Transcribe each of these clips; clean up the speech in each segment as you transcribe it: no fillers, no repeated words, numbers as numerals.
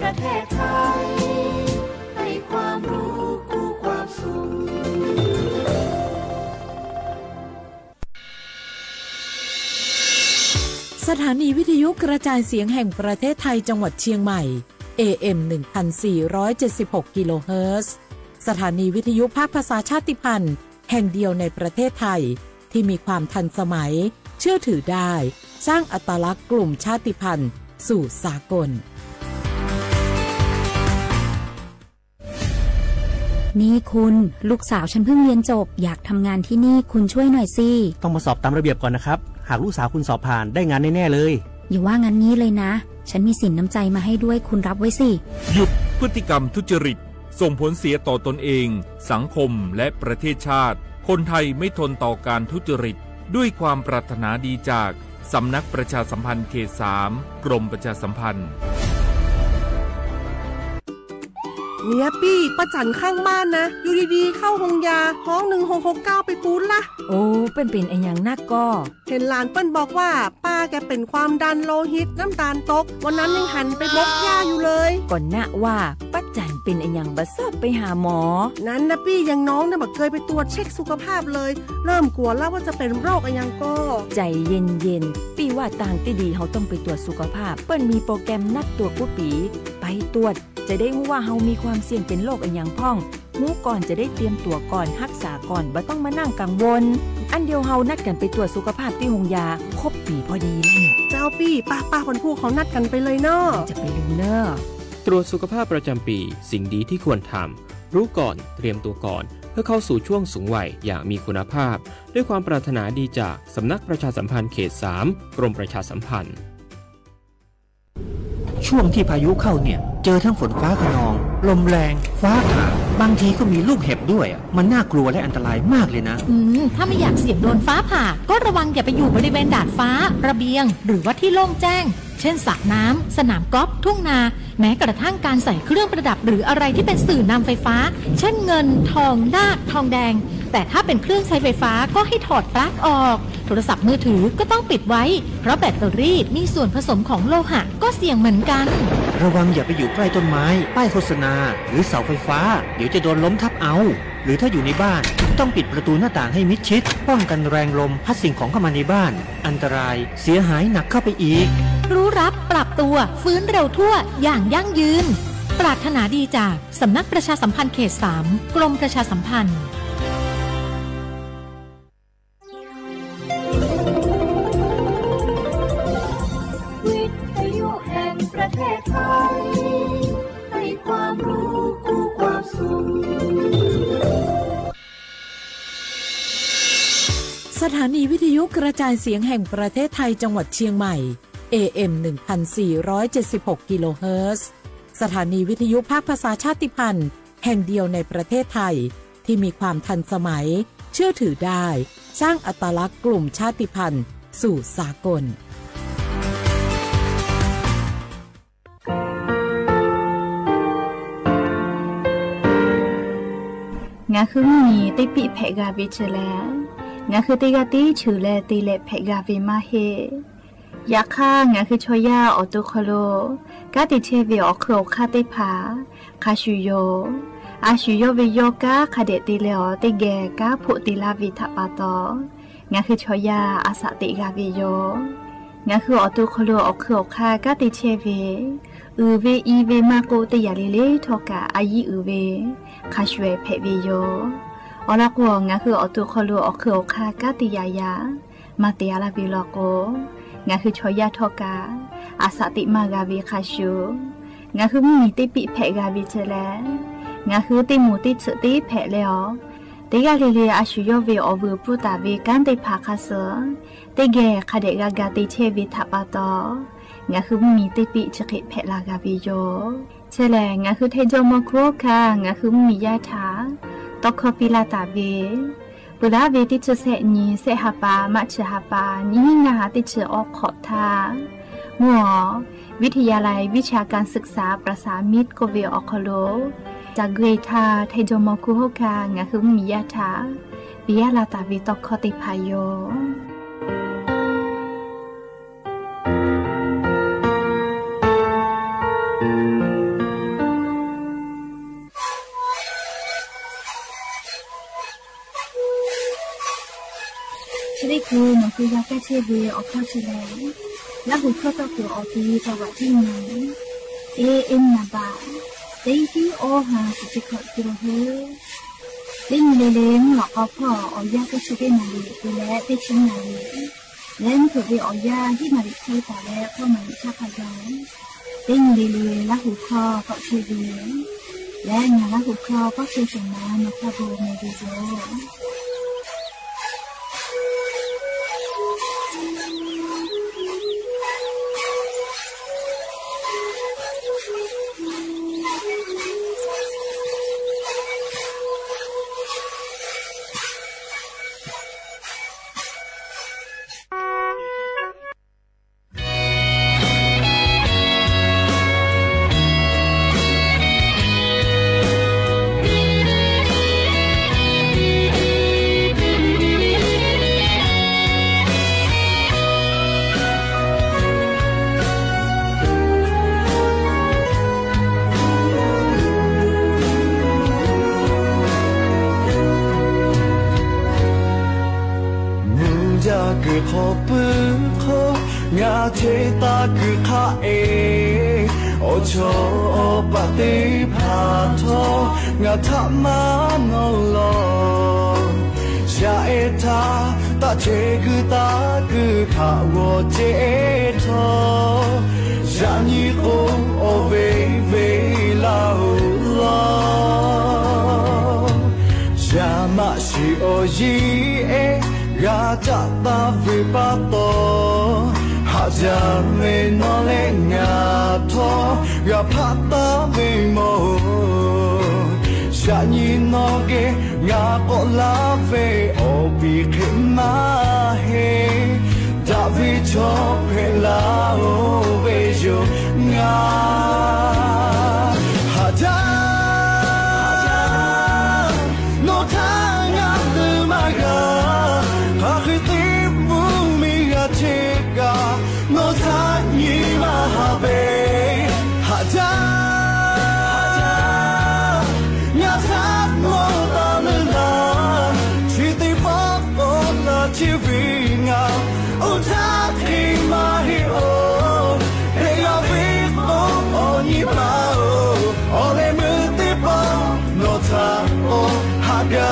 ประเทศไทยให้ความรู้คู่ความสุขสถานีวิทยุกระจายเสียงแห่งประเทศไทยจังหวัดเชียงใหม่ AM 1476 กิโลเฮิรตซ์สถานีวิทยุภาคภาษาชาติพันธุ์แห่งเดียวในประเทศไทยที่มีความทันสมัยเชื่อถือได้สร้างอัตลักษณ์กลุ่มชาติพันธุ์สู่สากลนี่คุณลูกสาวฉันเพิ่งเรียนจบอยากทำงานที่นี่คุณช่วยหน่อยสิต้องมาสอบตามระเบียบก่อนนะครับหากลูกสาวคุณสอบผ่านได้งานแน่ๆเลยอย่าว่างั้นนี้เลยนะฉันมีสินน้ำใจมาให้ด้วยคุณรับไว้สิหยุดพฤติกรรมทุจริตส่งผลเสียต่อตนเองสังคมและประเทศชาติคนไทยไม่ทนต่อการทุจริตด้วยความปรารถนาดีจากสำนักประชาสัมพันธ์เขต 3 กรมประชาสัมพันธ์เนี่ยปี้ป้าจันข้างบ้านนะอยู่ดีๆเข้าห้องยาห้อง1669ไปปูนละโอ้เป็นไอ้อย่างนักก็เห็นหลานเปิ้นบอกว่าป้าแกเป็นความดันโลหิตน้ำตาลตกวันนั้นยังหันไปบกยาอยู่เลยก่อนนะว่าป้าจันเป็นไอ้อย่างบัดซอบไปหาหมอนั้นนะปี้ยังน้องเนี่ยบ่เคยไปตรวจเช็คสุขภาพเลยเริ่มกลัวแล้วว่าจะเป็นโรคอะไรยังก็ใจเย็นๆปี้ว่าต่างที่ดีเขาต้องไปตรวจสุขภาพเปิ้นมีโปรแกรมนัดตรวจกุปีไปตรวจจะได้รู้ว่าเฮามีความเสี่ยงเป็นโรคอันยังพ่องรู้ก่อนจะได้เตรียมตัวก่อนรักษาก่อนบ่ต้องมานั่งกังวลอันเดียวเฮานัดกันไปตรวจสุขภาพที่โรงยาครบปีพอดีแล้วเนี่ยเจ้าปี้ป้าวันพูเขานัดกันไปเลยเนาะจะไปลืมเนาะตรวจสุขภาพประจำปีสิ่งดีที่ควรทำรู้ก่อนเตรียมตัวก่อนเพื่อเข้าสู่ช่วงสูงวัยอย่างมีคุณภาพด้วยความปรารถนาดีจากสำนักประชาสัมพันธ์เขต 3 กรมประชาสัมพันธ์ช่วงที่พายุเข้าเนี่ยเจอทั้งฝนฟ้าคะนองลมแรงฟ้าผ่าบางทีก็มีลูกเห็บด้วยมันน่ากลัวและอันตรายมากเลยนะถ้าไม่อยากเสี่ยงโดนฟ้าผ่าก็ระวังอย่าไปอยู่บริเวณดาดฟ้าระเบียงหรือว่าที่โล่งแจ้งเช่นสระน้ำสนามกอล์ฟทุ่งนาแม้กระทั่งการใส่เครื่องประดับหรืออะไรที่เป็นสื่อนำไฟฟ้าเช่นเงินทองนาคทองแดงแต่ถ้าเป็นเครื่องใช้ไฟฟ้าก็ให้ถอดปลั๊กออกโทรศัพท์มือถือก็ต้องปิดไว้เพราะแบตเตอรี่มีส่วนผสมของโลหะก็เสี่ยงเหมือนกันระวังอย่าไปอยู่ใกล้ต้นไม้ป้ายโฆษณาหรือเสาไฟฟ้าเดี๋ยวจะโดนล้มทับเอาหรือถ้าอยู่ในบ้านต้องปิดประตูหน้าต่างให้มิดชิดป้องกันแรงลมพัดสิ่งของเข้ามาในบ้านอันตรายเสียหายหนักเข้าไปอีกรู้รับปรับตัวฟื้นเร็วทั่วอย่างยั่งยืนปรารถนาดีจากสำนักประชาสัมพันธ์เขต 3 กรมประชาสัมพันธ์วิทยุแห่งประเทศไทยให้ความรู้คู่ความสุขสถานีวิทยุกระจายเสียงแห่งประเทศไทยจังหวัดเชียงใหม่ AM 1476 กิโลเฮิรตซ์สถานีวิทยุภาคภาษาชาติพันธุ์แห่งเดียวในประเทศไทยที่มีความทันสมัยเชื่อถือได้สร้างอัตลักษณ์กลุ่มชาติพันธุ์สู่สากลงาคือมีติปิเพกาวิชแลงาคือติกาติชูแลติเลเพกาวิมาเฮยาค่างาคือชอยาออตุคโลกาติเชวิออคโรคาติผาคาชูโยอาชูโยวิโยกาคาเดติเลอติแกกาพุติลาวิทปาตองาคือชอยาอาสติกาวิโยงาคือออตุคโลออคโรคากาติเชวิอือเวอีเวมาโกติยาเลเลทอกาอายีอือเวคาชเวเพวิโยอลักวงาคือออตุคโลออคโรคากาติยายามาเตียลาวิโลโกงาคือชอยาทอกาอาสติมากาวิคาชูงาคือมีติปิเพกาวิเจแลงาคือติมูติสติเพเลอติกาลิเลอาชูโยวิอวูปุตาวิกันติภาคาเสติเกคาเดกากาติเชวิทัปาตองาคือมีติปิจกิเพลากาวิโยเชแลงาคือเทโจโมโครคางาคือมียาถาตอคปิลาตาเวปุระเวติชเสนีเสหปามัชหปานิงาติชออกขอทามัววิทยาลัยวิชาการศึกษาประสามิตรโกเวออคโลจากเกรทาไทโจมคุโฮกางาคือมียาถาปิยาลาตาวิตอคติพายโยกเชเวอข้อเชลแล้วหุข้อตัวอตีจังหวัดที่ไหนAM นาบาเต็งที่โอหาสิขอกิโลเฮเล่นเล่นหลอกพ่อเอายากระชิดนาลีดูแลได้ชิ้นนาลีเล่นถูกไปเอายาที่มาดิที่แต่แล้วพ่อมาดิชาพยาเล่นเล่นละหุข้อก็เชเวและงานละหุข้อก็เชสนามาพะโบเมดิโซเทตาคือข้าเอโอโชปฏิภาโทงาธรรมาโนโลชาเอทาตาเจคือตาคือข้าวเจโทยานิโกโอเวเวลาโลชามาชิโอยีเอกาจัตตาวิปัตโตจำไม่นอนเล่นงาทอยาพัดตาไม่โมฉันยินโนเกงาโกลาเวโอปีขึ้นมาเฮดาวิชอเพลาโอเวโยงาฮาจาโนทางาตือมากาข้าคือตีบุมีกาเชกาโนทายีมาฮาเบฮาจางาทัดโนตาลลาชิติปักโอลาชิวิงาอุทาคิมาฮิโอเฮกาวิโอโอญิมาโอโอเลมุติปาโนทาโอฮากา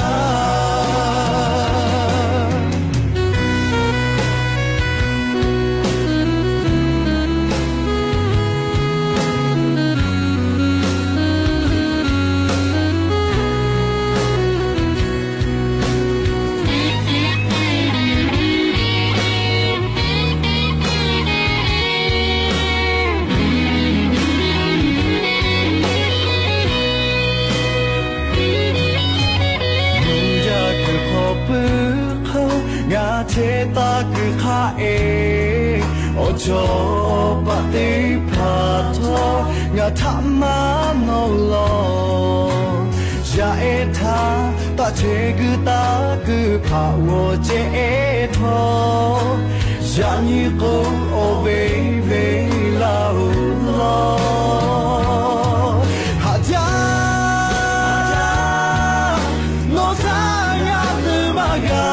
เทตาคือข้าเอโอโชปฏิภาโทงาธรรมาโนโลชาเอทาตาเจคือตาคือภาวะเจโทยานิโกโอเวเวลาโลฮาจาโนทางาตือมากา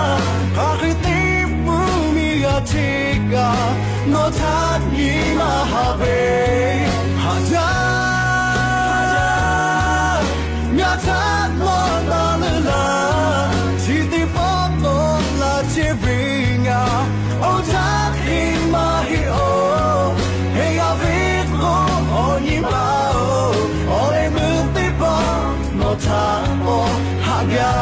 เทกาโนทายีมาฮาเบฮาจางาทัดโนตาลลาชิติปอโตลาเจวิงาโอทาคิมาฮิโอเฮกาวิโกโอญิมาโอโอเลมุติปาโนทาโอฮากา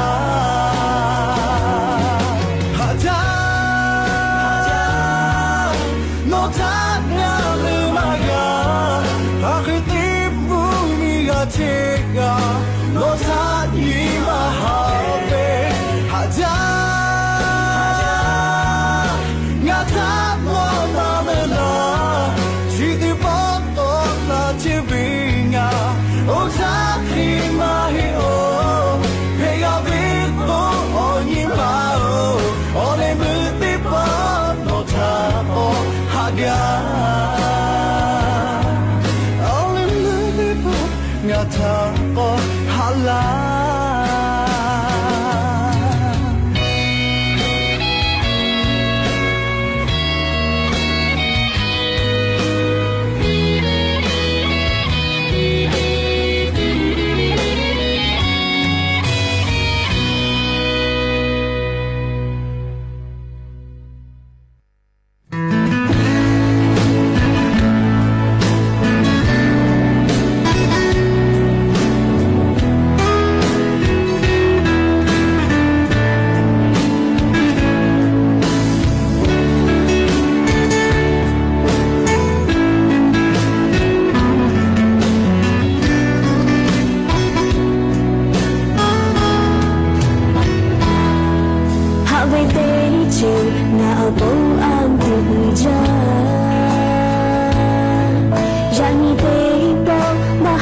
เทกาโนทายีมาฮาเบฮาจางาทัดโนตาลลาชิติปอโตลาเจวิงาโอทาคิมาฮิโอเฮกาวิโกโอญิมาโอโอเลมุติปาโนทาโอฮากางาทาโอฮาลา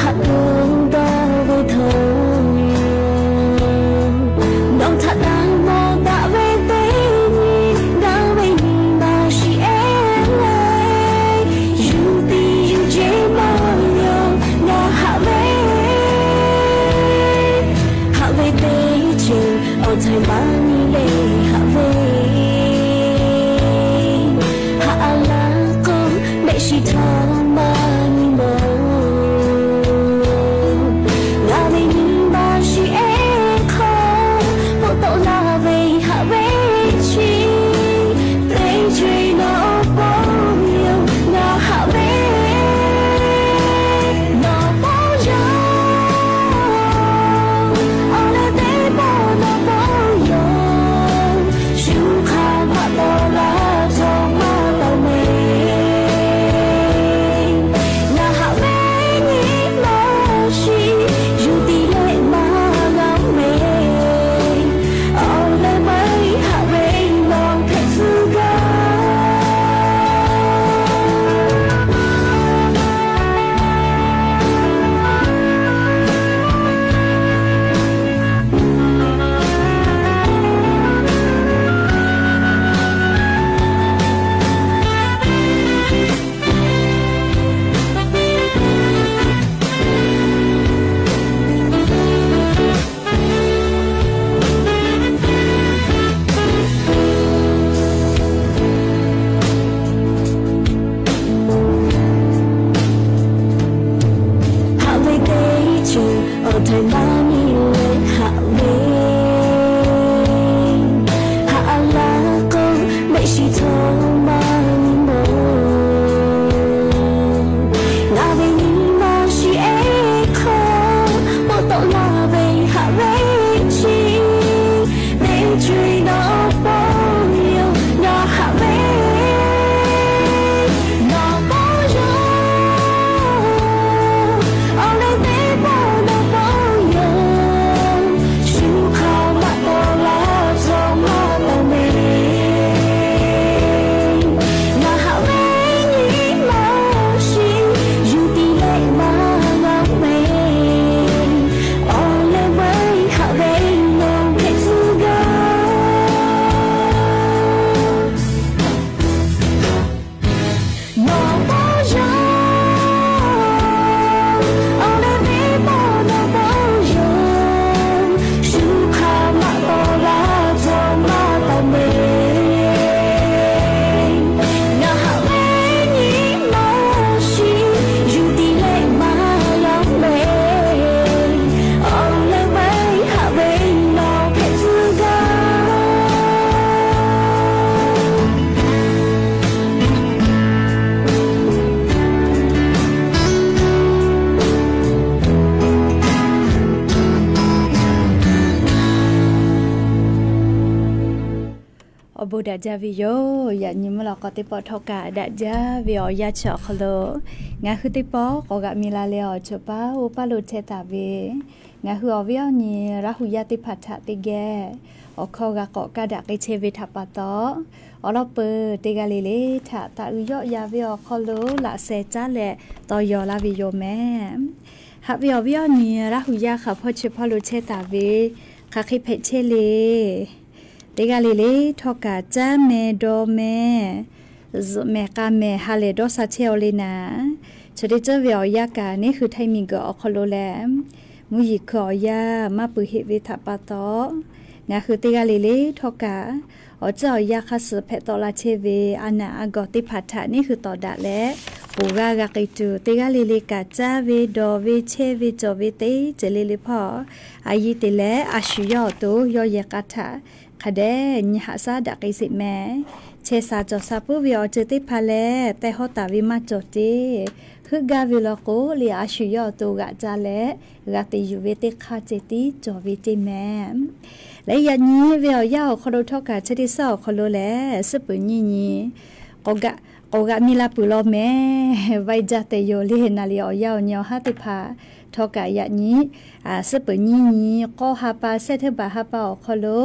บูดาจาวิโยอย่ายิ้มหลอกก็ติปอทอกะดาจาวิโอยาเฉาะคโลงาคือติปอก็กะมีลาเลอชปาอุปาลุเชตาเวงาคืออวิโอนีราหุยาติพัทธะติแกอคอกะกอกะดะกิเชวิทัปปะตออลอเปติกาเลเลทะตะอุโยยาวิโอคโลละเซจาเลตอยอลาวิโยแม่ฮับวิโอวิโอนีราหุยาค่ะพอชปาลุเชตาเวคาคิเพเชเลติกาลิลิทอกาจาเมโดเมเมกาเมฮาเลโดซาเชลลินาชดิเจเวียยากานี่คือไทมิงกอคโลแลมมุยิคอยามาปุหิวิทัปปะตองาคือติกาลิลิทอกาอเจ้ายาคาสเพตอลาเชเวอานาอากอติพัทธะนี่คือต่อดะและปูกากากิจูติกาลิลิกาจาเวโดเวเชเวจเวเตเจลิลิพออายิติและอาชุยอตุยอยกาทาคดญหาซาดักอิสิแมเชซาจอซาปุวิอเจติพาเลแต่ฮอตาวิมาจอเจคือกาวิลโกลีอาชุยอตูกะจาเลกาติยูเวติคาเจติจอวิเจแมและยันนี้วิอยาคโรทอกะชดิซอคโลแลสปุญีญีโกกะมิลาปุโลแมไวจาเตโยลิเฮนาลิออยาญอฮาติพาทอกะยันนี้สปุญีญีโกฮาปาเซเทบาฮาปาคโล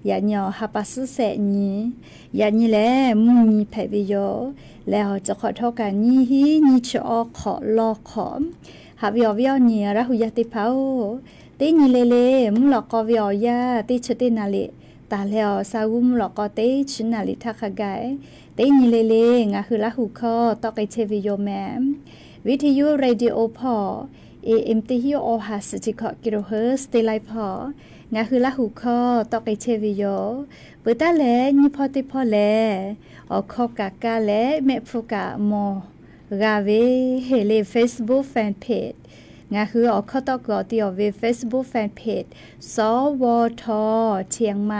อย่าหยอฮับปัสเสนี้อย่านี้แหละมุมีแผ่วิโยแล้วจะขอโทษกันนี้ฮีนี้ชอขอรอขอฮับวิวนี้ระหุยติเผาตีนี้เลมุหลอกกวิวยาตีชตินาลิตาแล้วสาวมุหลอกกตีชินาลิทักไกตีนี้เลงาคือระหุคอตอกไอเชวิโยแมวิทยุเรดิโอพอAM ที่ฮิโอหาสจิกกิโลเฮิรตซ์เตไลพองาคือละหูคอตอกไอเชวิโยเปิดตาแลนี่พอติพอแลออกข้อกากาแลเมโปรกามอกาเวเฮเล Facebook Fan Page งาคือออกข้อตอกติอเว Facebook Fan Page สวทเชียงใหม่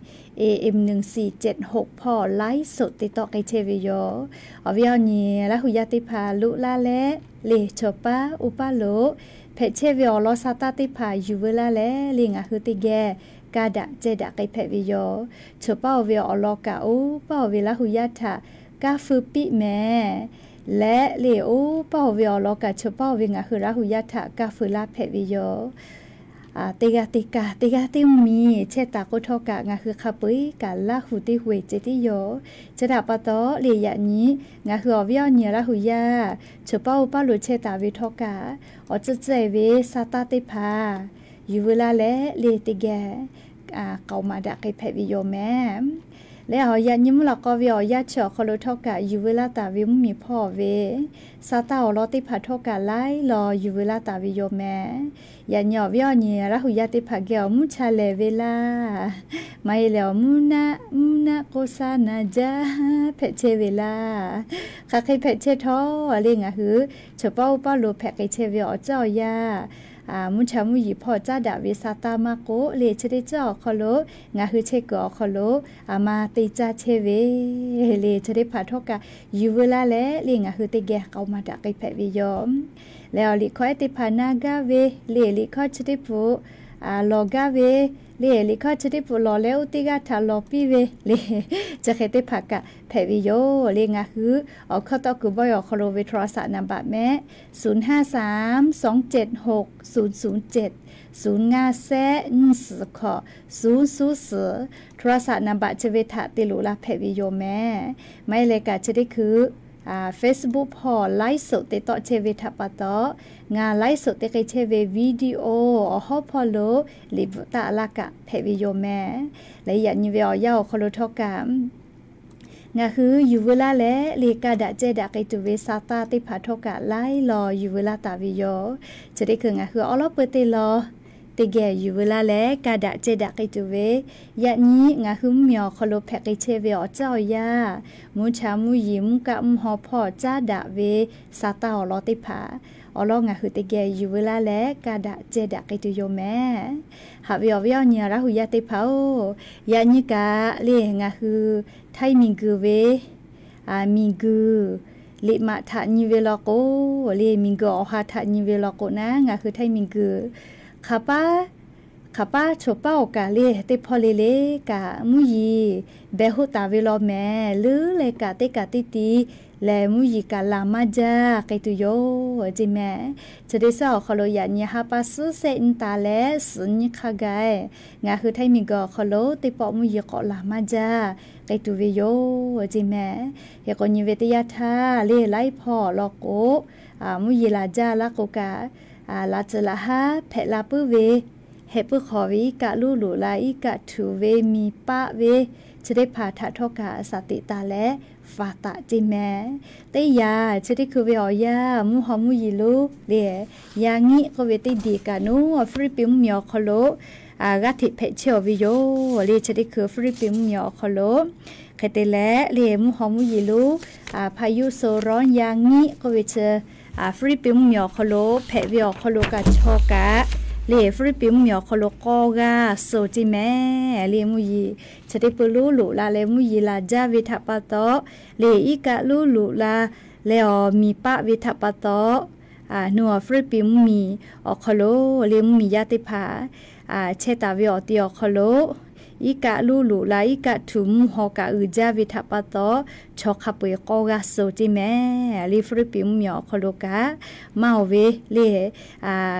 AM 1476พอไลฟ์สดติดต่อไอเชวิโยอวิเอานี้ละหุยติพาลุลาแลเลชปาอุปาโลเพเชวิโอลอซาตาติพายูเวลาแลลิงาคือติแกกาดะเจดะไกเพวิโยชปาวิโอลอกาอุปาวิลาหุยทากาฟืปิแมและเลโอปาวิโอลอกาชปาวิงาคือลาหุยทากาฟืลาเพวิโยติกาติมีเชตาโกทอกะงาคือคาปุยกาละหุติหวยเจติโยจะดาปะตอเลียนี้งาคืออวิอเนียละหุยาชปาอุปาลุเชตาวิทอกะอจะเจเวซาตาติพาอยู่เวลาและเลติแกเกามาดะไกเพวิโยแมและหอยานิมลอกวิอยาเชอคโลทอกะอยู่เวลาตาวิมมีพ่อเวซาตาอลอติพาทอกะไลรออยู่เวลาตาวิโยแมยาหยอวิอเนียละหุยาติพาเกอมุชาเลเวลาไม่แล้วมุนะโกซานาจาเพเชเวลาคาเคเพเชทออะไรงะหือเฉปาอุปาโลเพกเชเวอเจ้ายามุชามุยีพ่อจ้าดาวิซาตามาโกเลเชเดเจ้าคอโลงาฮือเชกอคอโลมาติจาเชเวเลเชเดพาทอกะยูเวลาและเลงาฮือติแกเกามาดะไกเพวิยอมแล้วลิคอยติพานากาเวเลลิคอยเชเดปุลอกาเวเลลิคอยเชเดปุลอเลอุติกาทาลอปีเวเลจะเคติพากะเพวิโยเลงาฮือออกเข้าตอกุบอยอคอโลเวทรสะนัมบะแม่053-276-007 ศูนย์งาแซสขอ000โทรศัพท์นัมบะเจเวทะติลุลาเพวิโยแม่ไม่เลยกะจะได้คือFacebook พอไลฟ์สดติดต่อเชเวทัปะตองานไลฟ์สดติดเชเววิดีโอฮอพอโลลิบตาลากะเพวิโยแม่และยันยิเวอยาวคอโลทอกามงาคืออยู่เวลาและเลกาดะเจดะไกตุเวซาตาติพาทอกะไลรออยู่เวลาตาวิโยจะได้คืองาคือออลอเปเตลอติแกอยู่เวลาและกาดะเจดะไกตุเวยะนี้งาคือเมียวคอโลแพกเชเวอเจ้ายามุชามุยิมกะมฮอพอจ้าดะเวซาตาอลอติพาอลองาคือติแกอยู่เวลาและกาดะเจดะไกตุโยแม่หาวิอเนียระหุยะติพายะนี้กะเลงาคือไทมิงกือเวมิงกือเลมาทะนิเวลโกเลมิงกืออหาทะนิเวลโกนะงาคือไทมิงกือคาป้าโชป้าโอกาเลเตพอเลกะมุยีเบหุตาเวลแม่หรือเลกะเตกะติตีแลมุยีกาลามาจาไกตุโยจิแม่จะได้สาวคอโลยานีฮาปัสเซนตาเลสุนิคาไกงาคือไทมิงกอคอโลติปอมุยีกอลามาจาไกตุเวโยจิแม่เฮกอนิเวตยาทาเลไลพอลอโกมุยีลาจาลาโกกาลาจลาฮาเพลาปุเวเฮปุขอวิกะลูลุลาอิกะทูเวมีปะเวจะได้พาทะทอกาสติตาและฟาตะจิแมเตยาจะได้คือเวอยามุฮอมุยิลุเลียยางิก็เวติดีกานูฟริปิมเมียวคอโลกัติเพเชวิโยเลียจะได้คือฟริปิมเมียวคอโลเคเตและเลียมุฮอมุยิลุพายุโซร้อนยางิก็เวเชฟริปิมเมียวคอโลเพเวียคอโลกาชอกะเลฟริปิมเมียวคอโลกอกาโซจิแม่เลมุยีจะได้ปลูลุลาเลมุยีลาจาวิทัปะโตเลอีกะลูลุลาเลอมีปะวิทัปะโตนัวฟริปิมมีอคอโลเลมุมียาติภาเชตาวิอติอคอโลอีกะลูลุลาอีกะถุมฮอกะอืจาวิทัปะโตชอคับเปกอกาโซจิแม่เลฟริปิมเมียวคอโลกามาเวเล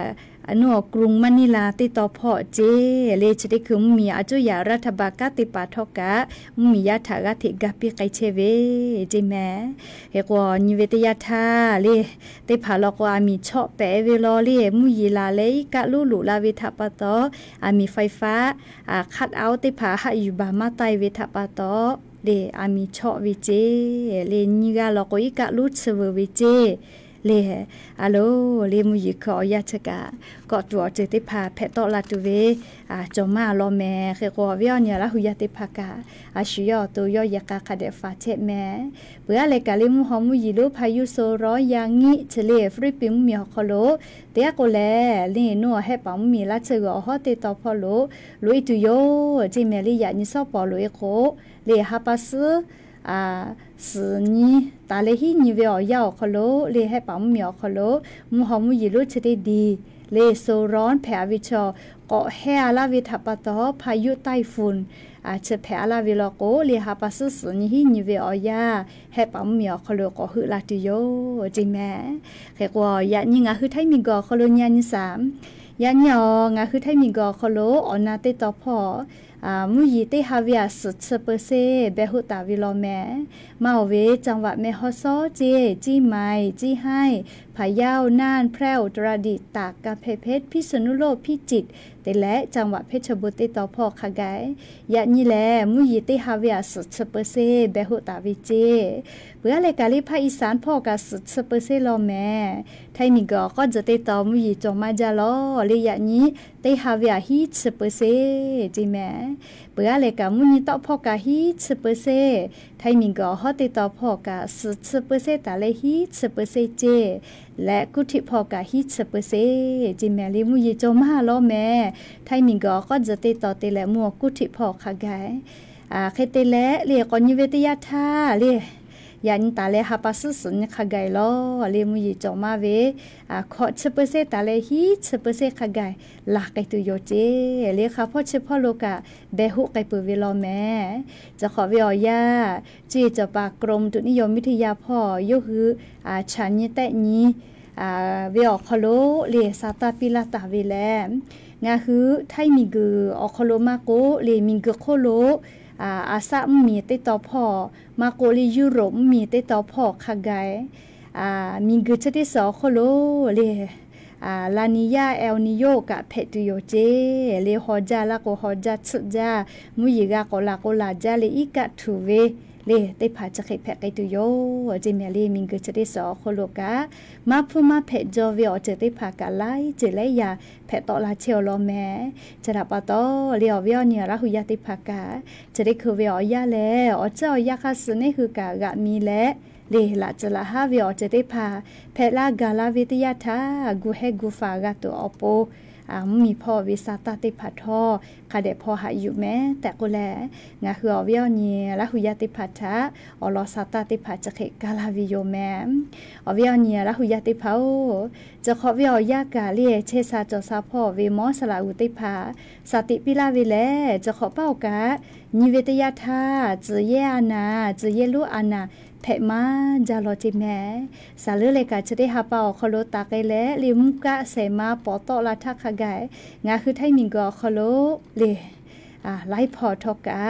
อันกรุงมะนิลาติต่อพ่อเจเลชได้คือมีอาจุยารัฐบาลกติปาทกะมียาถากะติกะปิไกเชเวเจแม่เฮกว่านิเวตยาทาเลติผาลอกว่ามีเฉาะแปะเวลอเลมุยีลาเลกะลุลุลาเวทปะตอมีไฟฟ้าคัดเอาติผาหะอยู่บามาไตเวทปะตอเลมีเฉาะวิเจเลนิกาลอกอีกะลุเสววิเจเลอะโลเลมุยขอยาชกะก็ตัวเจติพาเพตอลาตุเวจอมาลอแม่เคกอเวียเนี่ยละหุยาติภากาชิยอตัวยอยากะคาเดฟาเชแม่เปือเลกะเลมุหอมุยลุพายุโซรอยางิเชเลฟริปิมมีคอโลเตะโกแลเลนัวให้ปอมมีละเชกอฮอเตตอพอโลลุยตุโยจิเมลียานิซอปอลุเอโคเลฮาปัสสืนี้ตาเลหินิเวอยาวคโลเลให้ปั๊มเหมียวคโลมุหอมุยิลุชเดดีเลโซร้อนแผ่วิชอเกาะแห่ลาวิทัปตอพายุไต้ฝุ่นเชแผ่ลาวิลโกเลหาปัสสืนี้หินิเวอยาให้ปั๊มเหมียวคโลก็หือลาติโยจิแม่แค่ว่ายะนี่งะคือไทมิกอคโลญาณิสามยะยองะคือไทมิกอคโลอนาเตตอพอมุยเตฮาวิอาสุดเปอร์เซเบหุตาวิโลแมมาเวจังหวัดเมฮอซอเจจีไมจีให้พะเยาน่านแพร่อุตรดิตถ์ตากกาเพชรพิษณุโลกพิจิตรแต่และจังหวัดเพชรบุรีต่อพอขะไกยะนี่แลมุยเตฮาวิอาสุดเปอร์เซเบหุตาวิเจเพื่อเลยกาลิภาคอีสานพ่อกาสุดเปอร์เซโลแมไทยมีก็จะเตต่อมุยจงมาจาลอเลยยะนี้เตฮาวิอาฮีเปอร์เซจีแมเปื่อเลยกะมุนีต่อพอกะฮีเปอร์เซไทยมีก็ฮอติต่อพอกะสุดเปอร์เซตาเลฮีเปอร์เซเจและกุฏิพอกะฮีเปอร์เซจิแมลิมุยจมาลอแม่ไทยมีก็จะติต่อเตและมัวกุฏิพอขะไกเคเตและเรียกอนิเวตยาทาเรียยันตาเลหาปัสสุนขะไกลอเลมุยจอมาเวขอเปอร์เซตาเลฮีเปอร์เซขะไกลากไกตุโยเจเลค่ะพ่อเฉพาะโลกะเบหุไกปุเวลอแม่จะขอเวียยาจีจะปากกรมตุนิยมวิทยาพ่อยกคือฉันนี่แต่นี้เวียคโลเลซาตาปิลาตาเวแลงาคือไทยมีกืออคโลมาโกเลมีกือโคโลอาซามีเตตอพอมาโกลียุโรปมีเตตอพอขะไกมีกือชะติสอโคโลเลลานิยาเอลนิโยกะเพตุโยเจเลฮอจาลาโกฮอจาสุจามุยิกะโกลาโกลาจาเลอิกะทูเวเลเตผาจะเคยแพะไกตุโยเจเมลีมิงกือชะติสอโคโลกะมาพูมาเพจอเวอเจเตผากะไลเจเลยาแพะตอลาเชลโลแมจะดับปะตอเลียวเวอเนี่ยละหุยาติผากะจะได้คือเวอยาแลอเจ้ายาคาสนี่คือกะกะมีแลเลละจะละฮาเวอจะได้พาแพลากาลาวิทยาทากูเฮกูฟากาตัวอโปมีพ่อวิสาตาติพัทอคาเดพ่อหาอยู่แม้แต่ก็แลงาคืออเวียเนี่ยละหุยาติพัทะอลอสาตาติพัทจะเขกาลาวิโยแมอเวียเนี่ยละหุยาติพาจะขอเวียยากาเลียเชซาจอซาพ่อเวมอสลาอุติพาสติปิลาวิแลจะขอเป้ากะนิเวตยาทาจือเยอานาจือเยลุอานาเพมาจาโลจิแม่สาลือเลยกะจะได้หาเป่าคโลตาไกและลิมกะเสมาปอตอลาทักขะไกงาคือไทยมิงกอคโลเลไล่พอทอกะ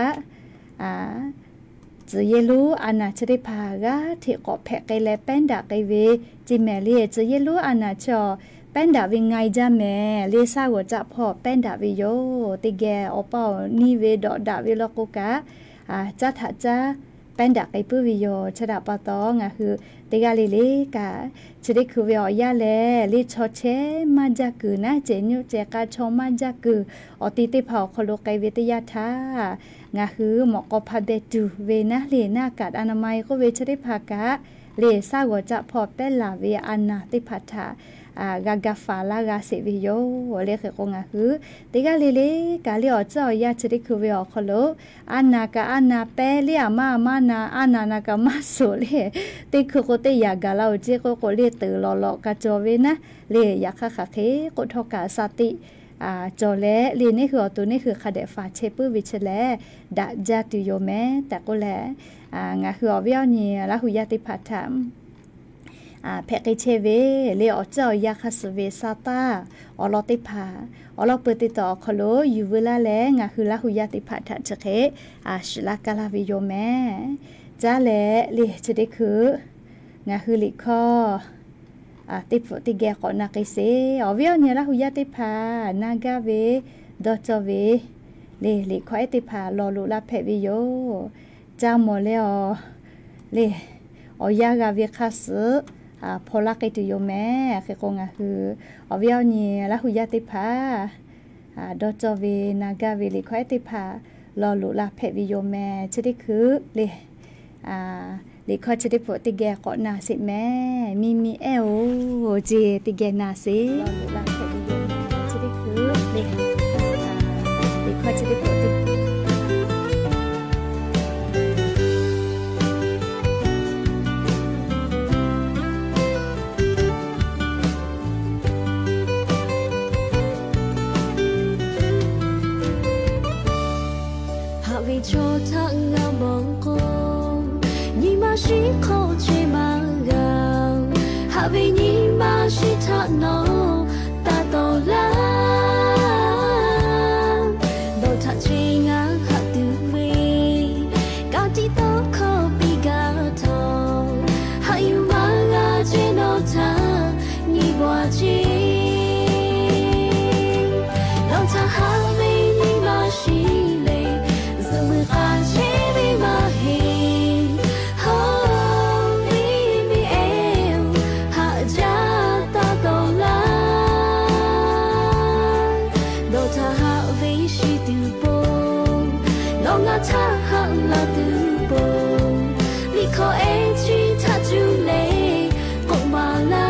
จือเยลูอานาจะได้พากะที่เกาะแพะไกและแป้นดาไกเวจิแม่เลียจือเยลูอานาชอแป้นดาวิงไงจ้าแม่เลซ่าหัวจะพอแป้นดาวิโยติแกอเป่านี่เวดอดาวิลโกกะจ้าถาจ้าเป็นดักไอปื้อวิโยชดาปะตองคือเตกาลิเลกะจะได้คือวิโอยาแลลิชอเชมาจากกือนะเจนิวเจกาชอมาจากกืออติติเผาคโลไกวิทยาทางาคือหมอกพาเบตูเวนะเลหน้ากาดอนามัยก็เวชได้ภากะเลซาหัวจะพอเป็นลาเวอันนาติพัทธากากาฟาลากาเสวิโยเลขกงาคือเตกาลิเลกาลิอเจ้ายาจะได้คือวิโอคโลอันนากาอันนาเปเลียมานาอันนานากามาโซเลเตคือโกเตยากาลาเจโกเลเตอลอๆกาจอเวนะเลยาคาคาเคโกทอกาสติจอและเรียนนี่คือตัวนี่คือคาเดฟาเชปื้วิชแลดะจาตุโยแมแต่ก็แลงาคืออเวียนี่ละหุยาติพัทธแพกเชเวเลอเจ้ายาคาสเวซาตาอลอติพาอลอเปติต่อคโลอยู่เวลาแลงาคือละหุยาติพาทัชเคชลากาลาวิโยแม่จ้าแลเลจะได้คืองาคือลิคอติปติแกกอนาเกเซอวิโอเนี่ยละหุยาติพานากาเวดอจเวเลลิคอติพาลอลุลาเพวิโยจ้าโมเลอเลอยากาเวคาสพอลักไอตุโยแม่คือกงคืออวิเอานี่ละหุยาติพาดอจเวนากาเวลิควายติพาลอลุลาเพวิโยแม่จะได้คือเลยลิควายจะได้ปวดติแกเกาะนาสิแม่มีเอวเจติแกนาสิลอลุลาเพวิโยแม่จะได้คือเลยลิควายจะได้ปวดติโชทังงามองกงยิ่งมาชิโคเชมางามหาวิยิ่งมาชิทักโนตาโตลาโดทักชิงาหักดูเวกาจิโตโคปิกาโตหายุมางาเจโนทายิ่งกว่าจีลองทาหาวิยิ่งมาชิถ้าหักลาตูโบลิขอเอชีถ้าจูเลกงมาลา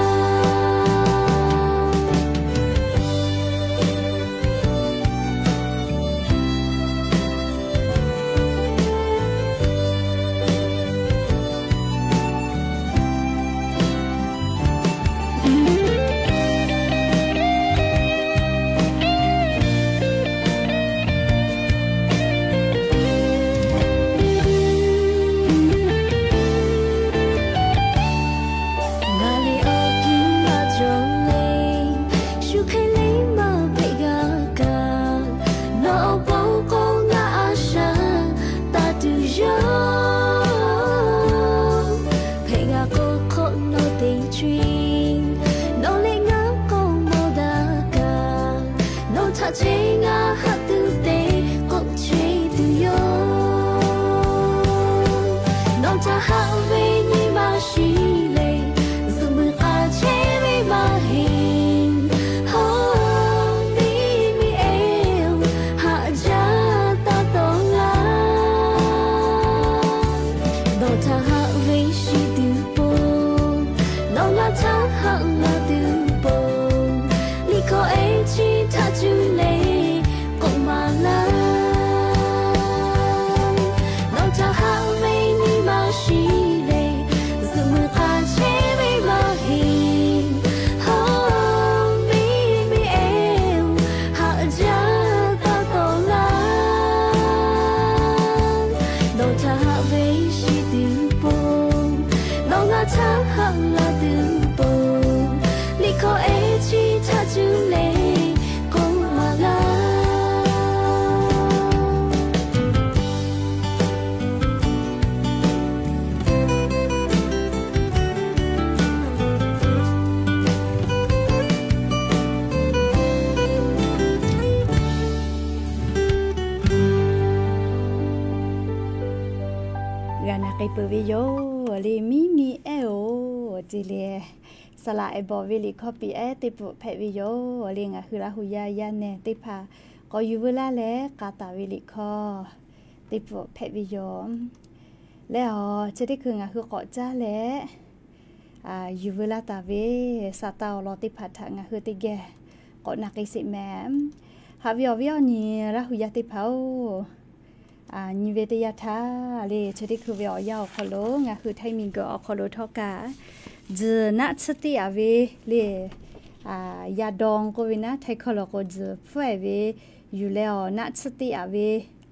เปวิโยลีมีเอโอจิเลสลาเอบอวิลิคอปีเอติปุเพวิโยลีงะคือละหุยายาเนติพาก็อยู่เวลาแลกาตาวิลิคอติปุเพวิโยแล้วจะได้คืองะคือเกาะจ้าแลอยู่เวลาตาเวซาตาลอติพัทงะคือติแกเกาะนักอิสิแมหาวิอนี่ละหุยาติเผานิเวศยาธาเลชดิคือเวียวยาวคโลงะคือไทยมีก็คโลทอกาจนัดสติอเวเลยาดองก็วินะไทยคโลก็จเฟเวอยู่แล้วนัดสติอเว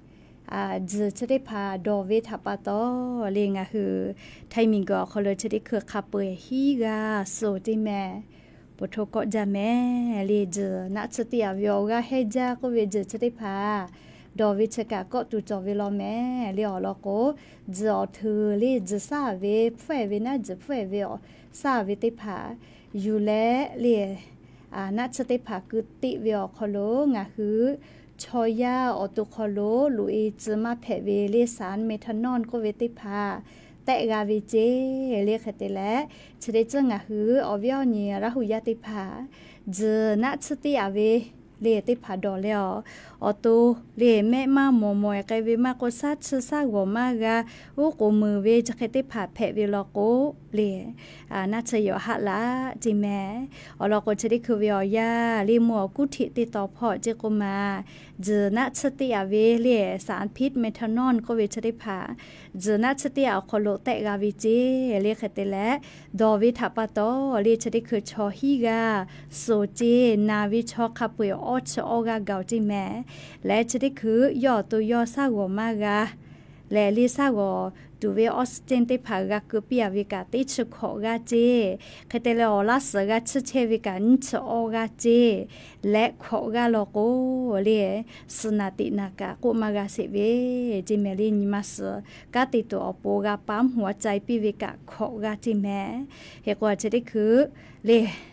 จะได้พาดอเวทปาตอเลียงคือไทยมิงก็เขาเลยจะได้คือขับเปยฮีกาโซติแม่ปทก็จะแม่เลียจนักสติอาวิโอกาให้จ้าก็เวจะได้พาดอวิชกาก็ตูจอวิลอแม่เลียลก็จะเธอเลียจะซาเวเฟเวน่าจะเฟเวซาเวติพาอยู่แล้วเลียนักสติพาคือติวิโอคโลงาคือชอยาออตุคโลลุยจะมาแผเวเลสารเมทานอลก็เวติพาแต่กาวิเจเลียขเตและชเดจงาฮืออวิโอเนียราหุยติพาเจนักสติอาเวเลียติพาดอเลออตุเลียแม่มาโมโมยไกเวมาโกซัดซากวมากาอุโกมือเวจะเคติพาแผเวลโกเลียน่าจะอยู่หัดละจิแม่อลโกจะได้คือวิอยาลีมัวกุธิติต่อพอเจโกมาเจนักสติอาเวเลียสารพิษเมทานอลก็เวจะได้พาเจนักสติอาคโลเตกาวิเจเลียขเตและดอวิทัปโตเลียจะได้คือชอฮีกาโซเจนาวิชอคาปุยอชออกาเกาจิแม่และจะได้คือย่อตัวยอซากวมากาและลิซากวดูเวออสเจนติพากาคือปียวิกาติชขอกาเจคเตเลอลาสกาชเชวิกานิชออกาเจและขอกาโลโกเลสนาตินากากุมากาเสเวจิเมลินิมัสกาติตัวอโปกาปั๊มหัวใจปีวิกาขอกาจิแม่เฮกว่าจะได้คือเล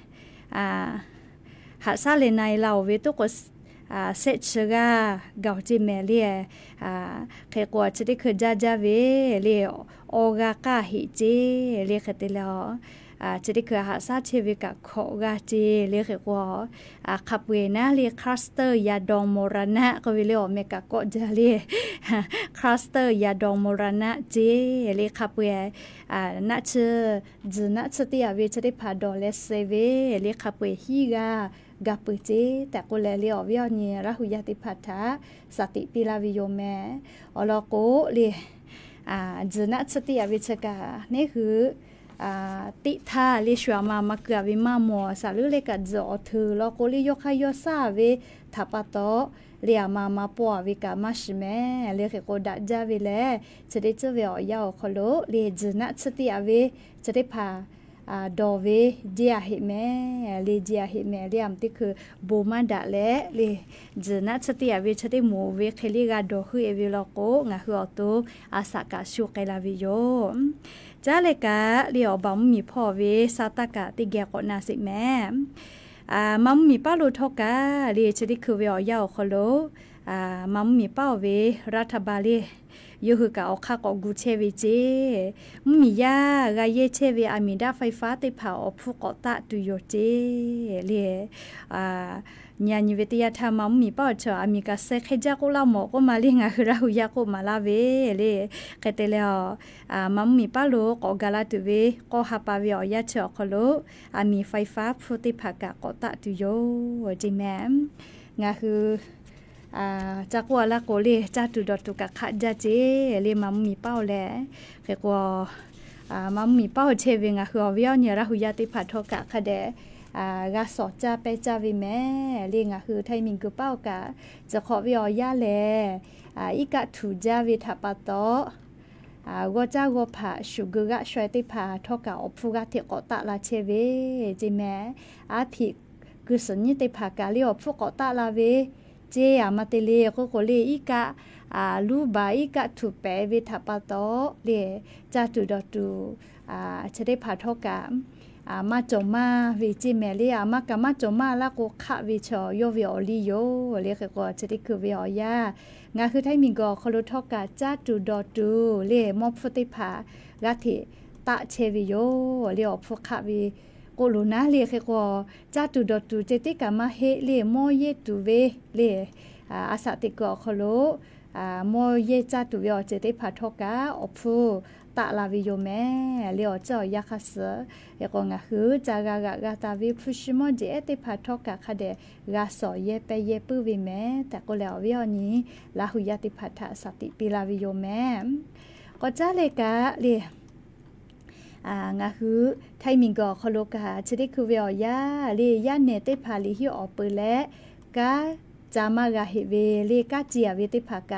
หาซาเลนายเราเวตุกเสชกาเกาจิเมเลียเคกว่าจะได้คือจ้าเวเลียโอกากาฮิเจเลียขติลอจะได้คือหาซาเชวิกะโคกาเจเลียกว่าขับเวนะเลียคลัสเตอร์ยาดองโมรานะก็วิเลอเมกะโกจาเลียคลัสเตอร์ยาดองโมรานะเจเลียขับเวนัชจนัชติอาเวจะได้พาดอเลเซเวเลียขับเวฮีกากาปเจแต่ก็เลยเลียวิอเนียราหุยติพัทธาสติปิลาวิโยแมอลโกเลียจนัชติอาเวชกานี่คือติทาลิชัวมาเกือวิมามัวสาลุเลกัดจอเธอแล้วก็ลิยกให้ยซาเวทับปะโตเลียมาปัววิกามาชิเมเลียกโกดัจาวิเลจะได้เจอเวอยาวขลุเลียจนัชติอาเวจะได้พาดอเวเจียหิเมเลียเจียหิเมเลียมที่คือบูมาดะเละเลียจนัชติอาเวจะได้หมูเวเคลิกาดอฮือเอวิลโกงาฮืออโตอาสากาชูไกลาวิโยจ้าเลยกะเลียวบัมมีพ่อเวซาตากะติแกกอนาสิแม่มัมมีป้าลูทอกะเลียจะได้คือเวอยาวคโลมัมมีป้าเวรัฐบาลยูคือกะเอาข้าก็กูเชวิเจมียากะเยเชวิอามีดาไฟฟ้าติเผาผู้ก่อตะตุโยเจเลียญาณิเวทยาธรรมมีป้าเชอมีกาเซคให้จากุลาหมอก็มาเลี้ยงคือเราอยากมาลาเวเลยก็เตลมัมมีป้าโลก็กาลาตุเวก็ฮับปาวิอยาเชอคโลมีไฟฟ้าผู้ติภากะก็ตะตุโยจิแม่งาคือจากว่าละโกเลจาตุดอตุกะขะจาเจเลมัมมีเป้าแลเกกว่ามัมมีเป้าเชวิงะคืออวิอเนียระหุยาติพัทโทกะคะเดกาสอจาไปจาวิแม่เลียงะคือไทมิงคือเป้ากะจะขอวิอยาแลอีกะถูจาวิทัปโตก็จ้าก็ผ่าสุกกะช่วยติผ่าทอกะอพุกะเทกอตะลาเชเวจิแม่ผิคือสัญญติผ่ากะเลียวพุกอตะลาเวเจียมาเตเลก็เลอีกะลูบาอีกะถูเปเวทัปโตเลจาตุดอตุจะได้ผ่าทอกะมาจมาวิจิเมลีมากะมาจมาละก็ขะวิชโยวิอลิโยเรียกก็จะได้คือวิอยางาคือไทมิงก็คลุทอกะจาตุดอตุเลมอฟติภากะทิตะเชวิโยเรียพวกขะวิโกลูนาเรียกก็จาตุดอตุเจติกะมาเฮเลโมเยตุเวเลอาสติก็คลุโมเยจาตุวิอเจติภาทอกะอพูตะลาวิโยแม่เลียวเจ้ายาคัสเอกงะคือจากากาตาวิพุชิโมเจเอติพาทอกะคเดกาสอเยเปเยปืวิแม่แต่ก็แล้ววิอนี้ลาหุยติพัทธะสติปิลาวิโยแม่ก็จ้าเลกะเลีงะคือไทมิงก็คโลกะจะได้คือวิอยาเลียเนติพาลิฮิออเปและกาจามากะเฮเวเลกาเจียเวติภากะ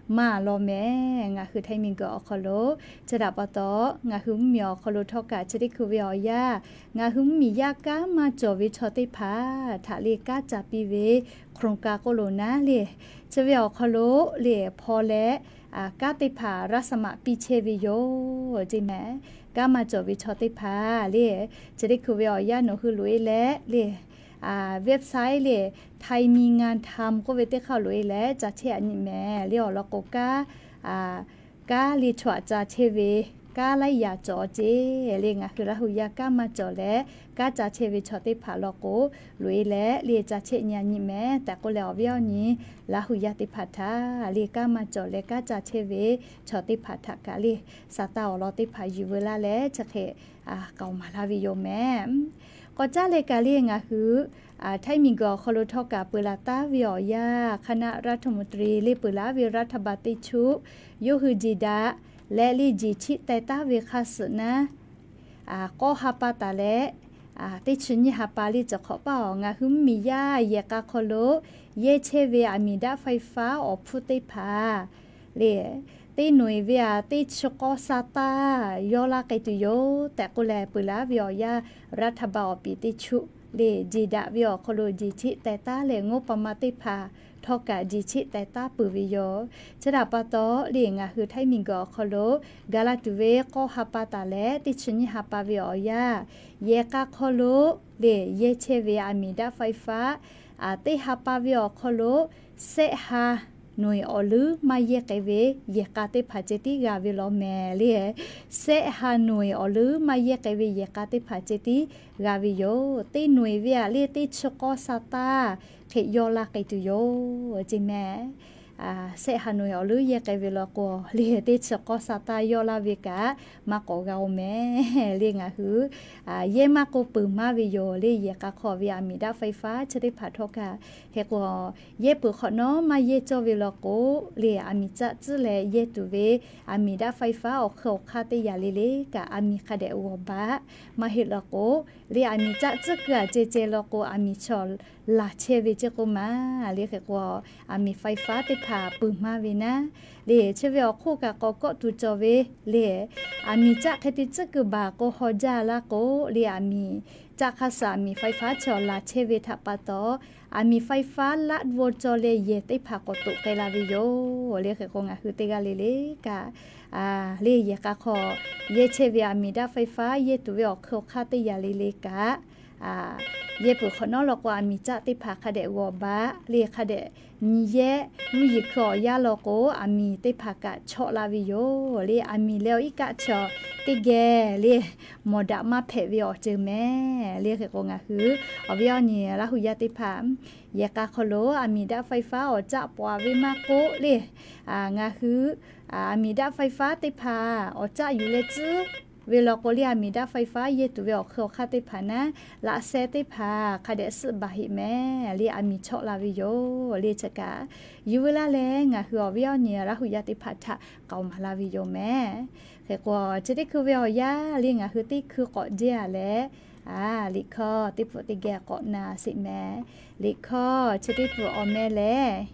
มาลอแม่งาคือไทมิงก็อคโลจะดับตองาคือมีอคโลทอกะจะได้คือวิอยางาคือมียากามาจอวิชอติพาทะเลกาจับปีเวโครงการโคโลนาเลจะวิอคโลเลพอและกาติพารัสมะปีเชวิโยจิแม่กามาจอวิชอติพาเลจะได้คือวิอยาโนคือลุยและเลเว็บไซต์เลยไทยมีงานทำก็เวทีเข้าเลยแล้วจะเชื่อนี่แม่เรียกแล้วก็กาลิชวจะเชเวกาไล่ยาจอเจเรียงคือเราอยากกามาจอแล้วกาจะเชเวชอติผาลก็เลยแล้วเรียจะเชื่อนี่แม่แต่ก็แล้วเวียวนี้เราอยากติพัฒนาเรียกามาจอแล้วกาจะเชเวชอติพัฒกาลีสตาอลอติพาอยู่เวลาแล้วจะเขเก่ามาลาวิโยแม่ก็จ้าเลกาเลียงคือไทยมีกอคโลทอกาเปลาตาวิอยาคณะรัฐมนตรีเลเปลาวิรัฐบาติชุยูฮืจิดาและลีจิชิไตตาเวคัสนะก็ฮาปาตาและติชุนยฮาปาลีจะขอเป่างาคือมียาเยกาคโลเยเชเวอามิดาไฟฟ้าอพุติพาเลตีหน่วยเวียตีชกซาตายอลาไกตุโยแต่กุแลปุลาวิอยารัฐบาลปิติชุเลจีดาวิอโคโลจิชิแต่ตาเลงบประมาติพาทอกะจิชิแต่ตาปุวิโยจะดาปะโตเลียงคือไทยมิงกอโคโลกาลาตุเวก็ฮาปาตาเลติชนิฮาปาวิอยาเยกาโคโลเลเยเชเวอามิดาไฟฟ้าติฮาปาวิอโคโลเซฮาหน่วยอลือมาเยกเวเยกาติผาเจติกาวิโลแมเลียเซฮาหน่วยอลือมาเยกเวเยกาติผาเจติกาวิโยตีหน่วยเวียเลียติชกอซาตาเขยอลาไกตุโยจิแม่เซฮาหน่วยอลือเยกเวโลโกเลียติชกอซาตายอลาวิกามาโกกาแม่เลียงคือเยมาโกปืมาวิโยเลียกาขอวิอามิดาไฟฟ้าชติผาทอกาเฮกเยปืขอน้อมาเยจวิโลโกเลียอามิจะจืเลเยตุเวอามิดาไฟฟ้าออกเข้าคาติยาลิเลกะอามิคาเดอวบะมาเฮโลโกเลียอามิจะจืกะเจเจโลโกอามิชอลลาเชวิเจโกมาเลียเฮกอามิไฟฟ้าติพาปืมาวินะเลียเชวิอคู่กะกอกตุจเวเลียอามิจะคติจึกบาโกฮอจาลาโกเลียอามิจากภาษามีไฟฟ้าชอลาเชเวทัปโตอามีไฟฟ้าละโวจเลเยติภากตุไกลาวิโยเรียกกงคือเตกาเลเลกาเรียกขอเยเชเวอามิดาไฟฟ้าเยตุเวอคคาติยาเลเลกาเยปุขนอลกว่ามีจะติภาคเดวบะเรียคเดนิเยนุยิขอยาลโกอามีติภากะชอลาวิโยเรียอามีเลวอีกะชอติเกเรียโมดามาเพวิอเจแม่เรียกกงคืออวิอนี่ละหุยาติภามยากาโคโลอามีดาไฟฟ้าอจะปวาวิมาโกเรียงาคืออามีดาไฟฟ้าติภาอจะอยู่เลจื้อเวลาโกเลียมีดาไฟฟ้าเยตุเวอเข้าคาติพานะละเซติพาคาเดสบาหิแม่เรียอามีชอลาวิโยเรียจกาอยู่เวลาแลงคืออวิอเนี่ยละหุยาติพัทะเกามาลาวิโยแม่แต่กว่าจะได้คือเวอยาเรียงคือติคือเกาะเจียและลิคอติปุติแกเกาะนาสิแม่ลิคอจะได้ปุออแม่แล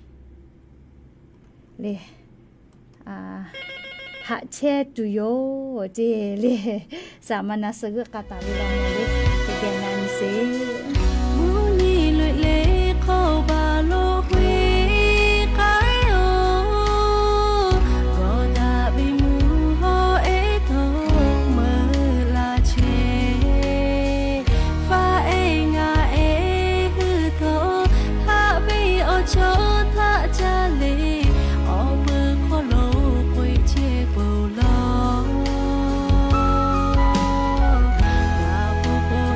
เรียหะเชตุโยเจเลสามานาสกกาตาวิลาเมเลติเกนันเซมูนีลุเลโคบาโลฮุยกายโอโกดาบิมูโฮเอโตเมลาเชฟาเองาเอฮือโตฮาบิโอโชทะจาเลอเบโคโลโ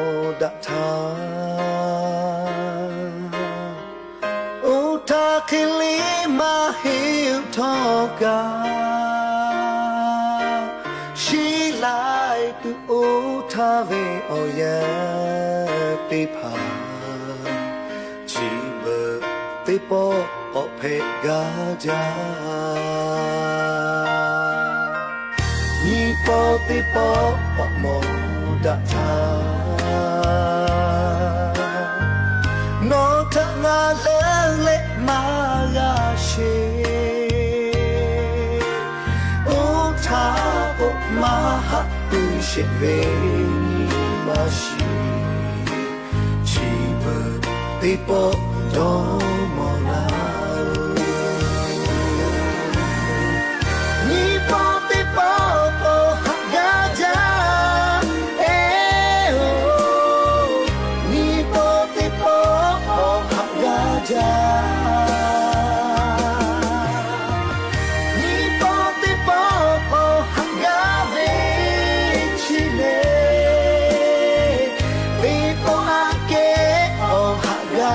ดะทาอุทาคิลิมาฮิวทอกาชีไลตุอุทาเวโอยะติพาจีเบติโปโอเพกาจานิโปติโปโอโมดะทาโนทะงาเลเลมายาเชอุทาโอมาหะตุเชเวนิมาชิชีเบติโปโดโมลานิโปติโปโอหะกาจาเอโอนิโปติโปโอหะกาจานิโปติโปโอหะกาเวชิเลติโปอาเกโอหะกา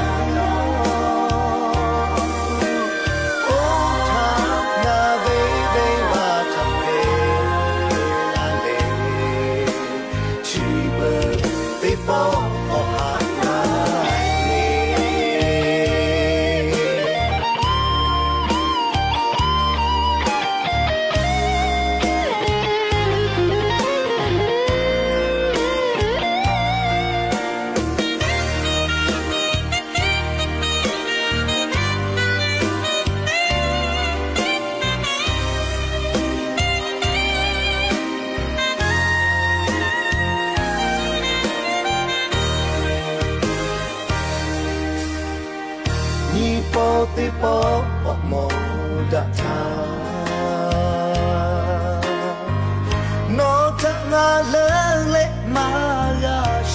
ติโปโอโมดะทาโนทะงาเลเลมายาเช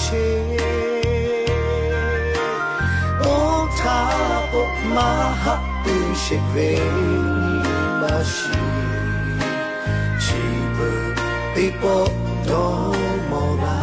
อุทาโอมาหะตุเชเวนิมาชิชีเบติโปโดโมลา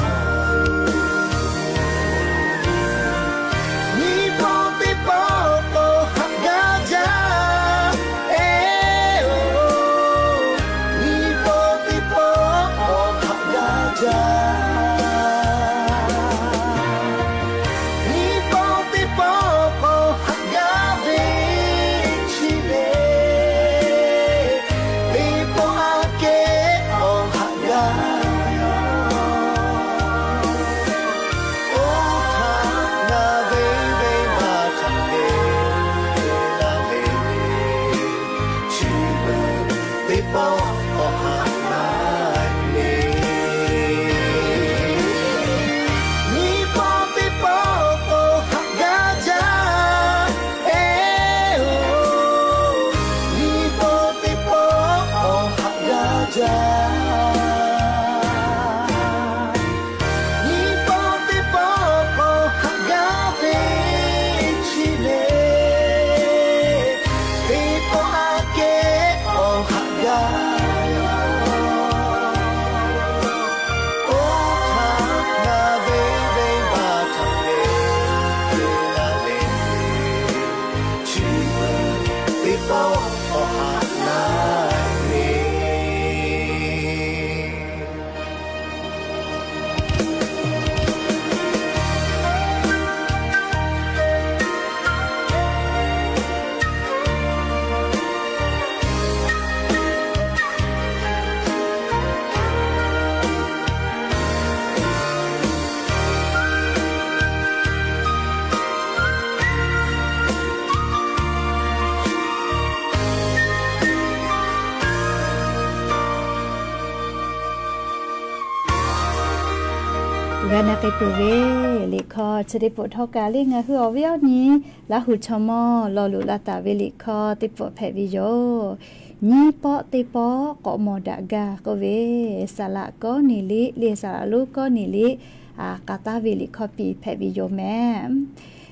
กันนะไปปุเวลิคอจะได้ปวดท้องกาเรื่องคือเอาเวียวนี้ละหุชมอรอลุลาตาเวลิคอติปวดแผลวิโยนี่ปอติปอก็มอดากาก็เวสละก็นิลิเลียสละลูกก็นิลิกาตาเวลิคอปีแผลวิโยแม่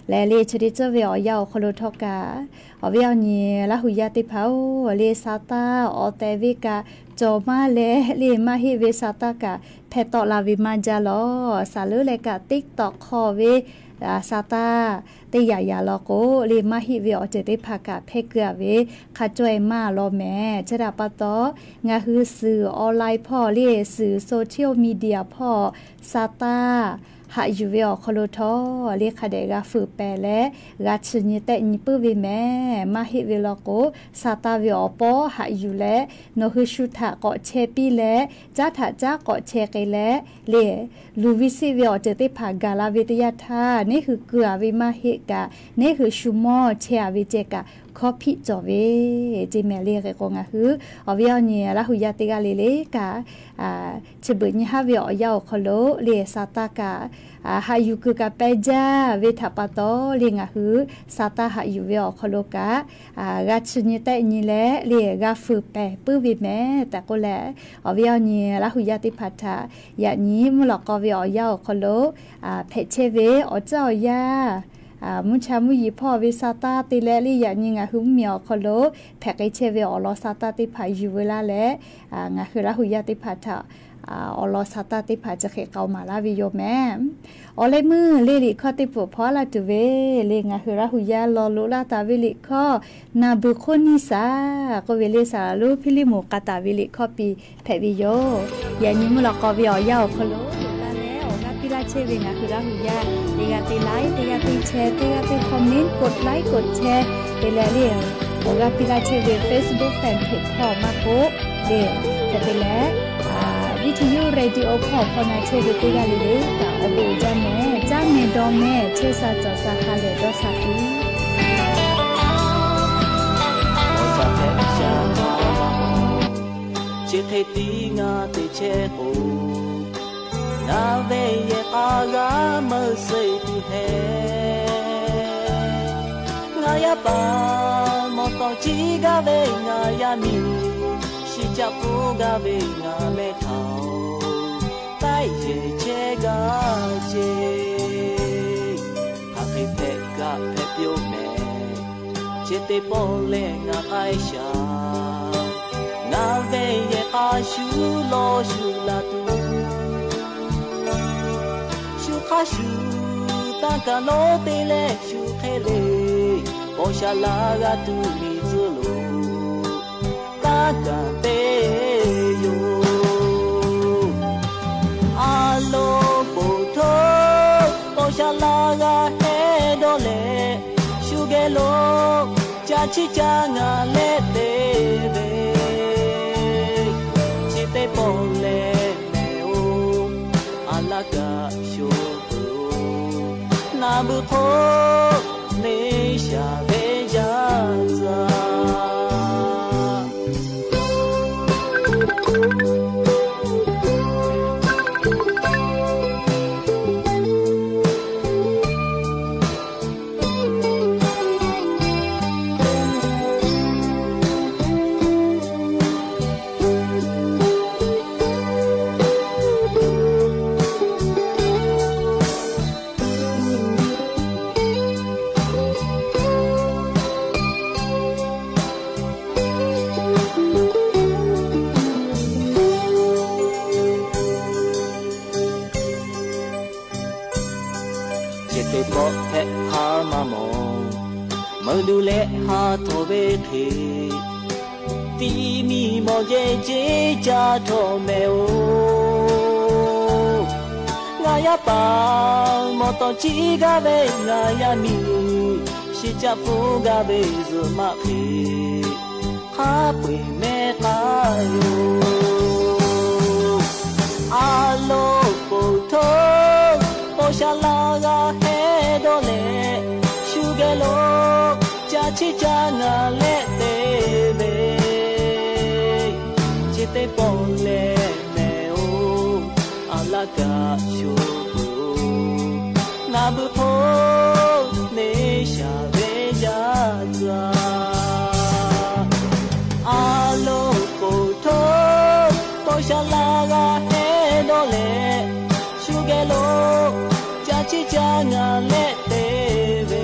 และเลชดิเจเวอยาวคโลทอกาอเวียวนี่ละหุยาติเผาเลซาตาออเตวิกาจอมาเลมาฮิเวซาตากาแพตอลาวิมาจาลอซาลือเลกาติ๊กตอกคอเวซาตาเตยายาลอโกเลมาฮิเวอเจติภากาเพเกเวคาจวยมาลอแม่ชะดาปะตองาฮือสื่อออนไลน์พ่อเลสื่อโซเชียลมีเดียพ่อซาตาหาอยู่เวอคโลทอเรียกคาเดกาฝือแปรและราชนิเตนิปื้อวิแม่มาฮิเวลโกซาตาเวอปอหาอยู่และโนฮือชุทะเกาะเชปีและจ้าถาจ้าเกาะเชไกและเลลูวิซิเวอเจติภากาลาวิทยาธานี่คือเกลือวิมาฮิกานี่คือชุมอเชอวิเจกาคอพิจอเวจิเมเลียกกงาฮืออเวียเนี่ยละหุยาติกาเลกาฉบึญฮาเวอยาวคโลเลซาตากาหายุกกะเปจาเวทปะโตลิงะฮือซาตาหายุเวอคโลการาชนิเตนิเลเลกาฟืเปปื้อวิแม่แต่ก็แลอเวียเนี่ยละหุยาติพัทธายะนี้มุลกอเวอยาวคโลเพเชเวอเจ้ายามุชามุยีพ่อวิซาตาติเลลี่ยานิงะหุมเมียวคโลแพกไอเชเวอลอซาตาติพายุเวลาและงะคือละหุยาติพัทธาอลอซาตาติพาจะเขเกามาลาวิโยแม่อเลมือเลลิข้อติปุพอลาตุเวเลงะคือละหุยาลอลุลาตาวิลิข้อนาบุโคนิสาก็เวเลสาลูพิลิโมกาตาวิลิข้อปีแพวิโยยานิมุลกอวิอยาวคโลพิลาเชวิงะคือละหุยาเตยาติไลค์เตยาติแชร์เตยาติคอมเมนต์กดไลค์กดแชร์เตเลเลียโอกาพิลาเชวิ Facebook แฟนเพจของมาโกเดแต่เตเลวิทยุเรดิโอของพนาเชวิติกาลิเลกาอบูจาแม่จ้าแม่ดอมแม่เชซาจอซาคาเลดอซาตีเจเทตีงาเตเชโนาเวเยอากาเมเซตุเฮงายาปามอตอจิกาเวงายามิชิจาปูกาเวงาเมทาวไตเยเจกาเจหาเปกะเปเปียวเมเจเตโปเลงาไอชานาเวเยอาชูโลชูลาตูชูตากาโลเตเลชูเทเลโอชาลากาตูมิซุโลตากาเตโยอาโลโปโทโอชาลากาเฮโดเลชูเกโลจาชิจางาเลเตเบจิเตโปเลเมโออาลากาชูนาบุโคเนชาเบจาซาดูเลหาโทเวเทตีมีโมเจเจจาโทเมโองายาปามอตอจิกาเบงายามิชิจาฟูกาเบซุมาเพฮาปุยเมตาโยอาโลโปโทโอชาลากาเฮโดเลชูเกโลชิจางาเลเตเบจิเตปอเลเมโออาลากาชูนาบุโพเนชาเบจาซาอาโลโปโทโปชาลากาเฮโดเลชูเกโลจาชิจางาเลเตเบ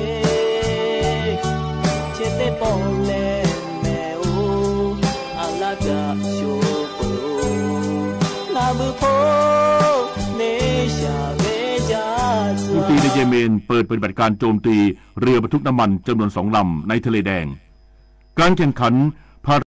ฮูตีในเยเมนเปิดปฏิบัติการโจมตีเรือบรรทุกน้ำมันจำนวน2 ลำในทะเลแดงการแข่งขัน